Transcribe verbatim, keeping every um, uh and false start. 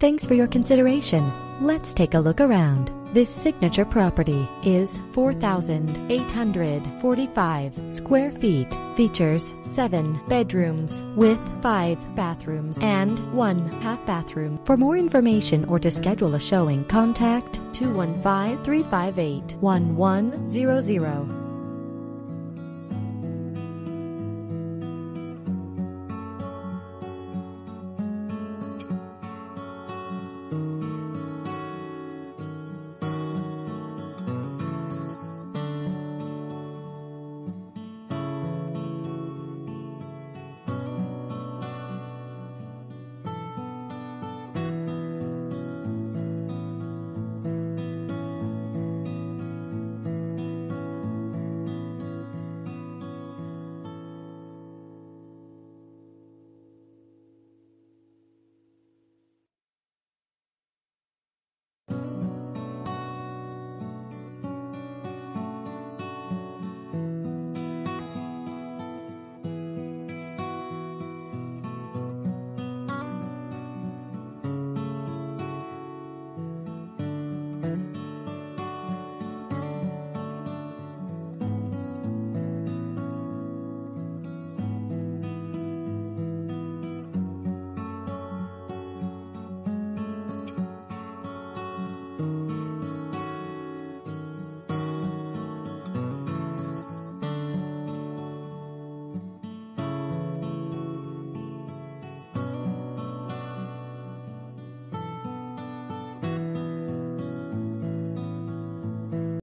Thanks for your consideration. Let's take a look around. This signature property is four thousand eight hundred forty-five square feet. Features seven bedrooms with five bathrooms and one half bathroom. For more information or to schedule a showing, contact two one five, three five eight, one one zero zero.